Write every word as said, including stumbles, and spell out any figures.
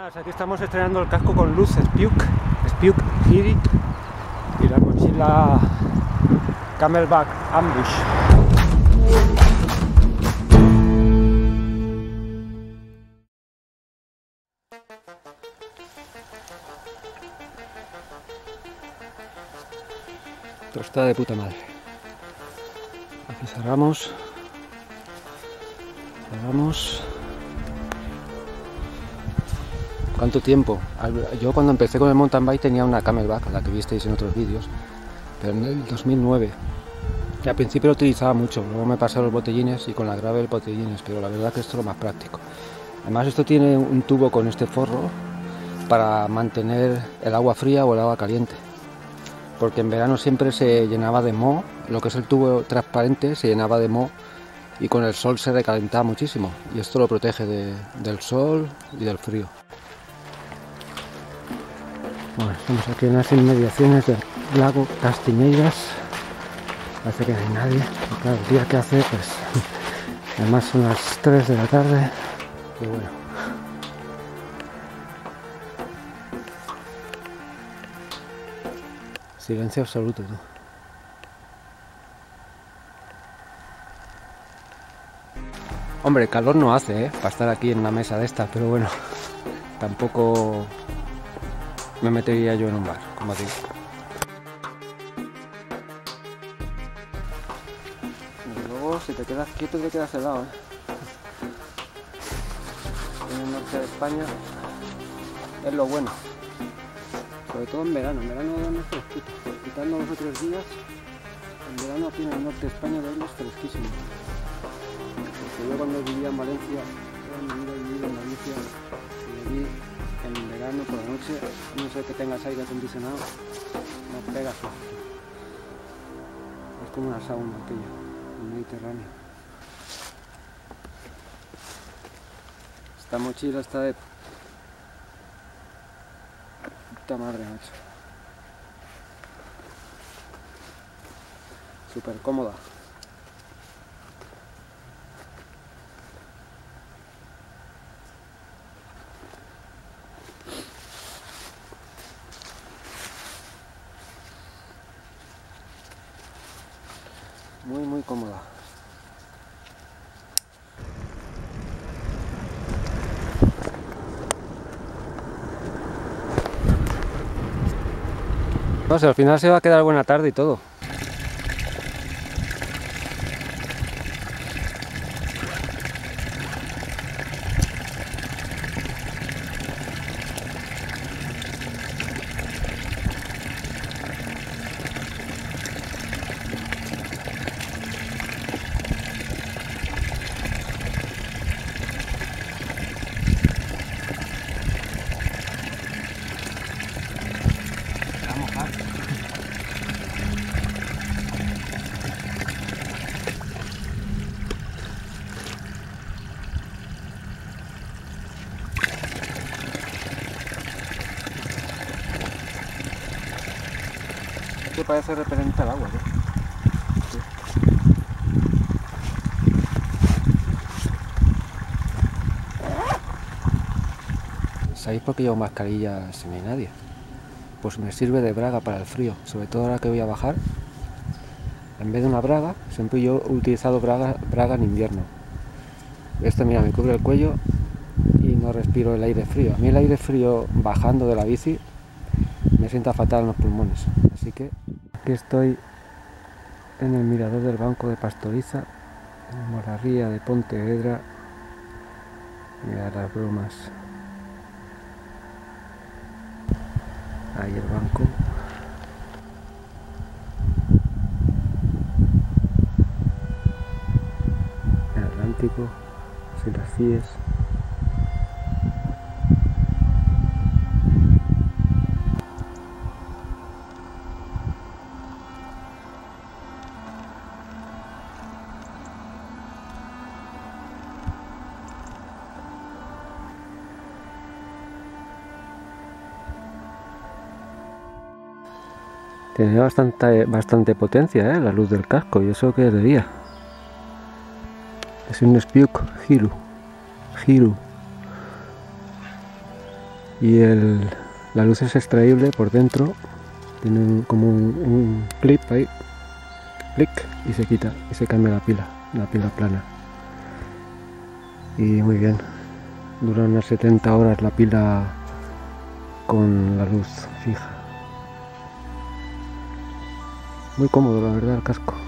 Buenas, aquí estamos estrenando el casco con luz Spiuk, Spiuk Hiri y la mochila Camelback Ambush. Esto está de puta madre. Aquí cerramos. Cerramos. ¿Cuánto tiempo? Yo cuando empecé con el mountain bike tenía una Camelback, la que visteis en otros vídeos, pero en el dos mil nueve. Y al principio lo utilizaba mucho, luego me pasé a los botellines y con la gravel botellines, pero la verdad que esto es lo más práctico. Además esto tiene un tubo con este forro para mantener el agua fría o el agua caliente, porque en verano siempre se llenaba de moho, lo que es el tubo transparente se llenaba de moho y con el sol se recalentaba muchísimo, y esto lo protege de, del sol y del frío. Bueno, estamos aquí en las inmediaciones del lago Castiñeiras. Parece que no hay nadie. Y claro, el día que hace, pues además son las tres de la tarde. Y bueno, silencio absoluto, tú. Hombre, calor no hace, ¿eh? Para estar aquí en una mesa de estas, pero bueno, tampoco me metería yo en un bar, como digo. Y luego, si te quedas quieto, te quedas helado, ¿eh? En el norte de España es lo bueno, sobre todo en verano. En verano no es fresquito, quitando los otros días. En verano aquí en el norte de España es fresquísimo. Porque yo cuando vivía en Valencia, yo he vivido en Valencia y allí en verano por la noche, no sé que tengas aire acondicionado, no pegas frío. Es como una sauna aquello, el Mediterráneo. Esta mochila está de puta madre, macho. Súper cómoda. Muy muy cómoda. No sé, al final se va a quedar buena tarde y todo. Que parece repelente al agua, ¿eh? Sí. ¿Sabéis por qué llevo mascarilla si no hay nadie? Pues me sirve de braga para el frío, sobre todo ahora que voy a bajar. En vez de una braga, siempre yo he utilizado braga, braga en invierno. Esto, mira, me cubre el cuello y no respiro el aire frío. A mí el aire frío bajando de la bici me sienta fatal en los pulmones, así que aquí estoy en el mirador del Banco de Pastoriza, en Morarría de Pontevedra. Mirad las brumas. Ahí el banco. El Atlántico, sin las Cíes. Tiene bastante, bastante potencia, ¿eh? La luz del casco, y eso que es de día. Es un Spiuk Hiri. Hiri. Y el, la luz es extraíble por dentro, tiene un, como un, un clip ahí, clic, y se quita y se cambia la pila, la pila plana. Y muy bien, dura unas setenta horas la pila con la luz fija. Muy cómodo, la verdad, el casco.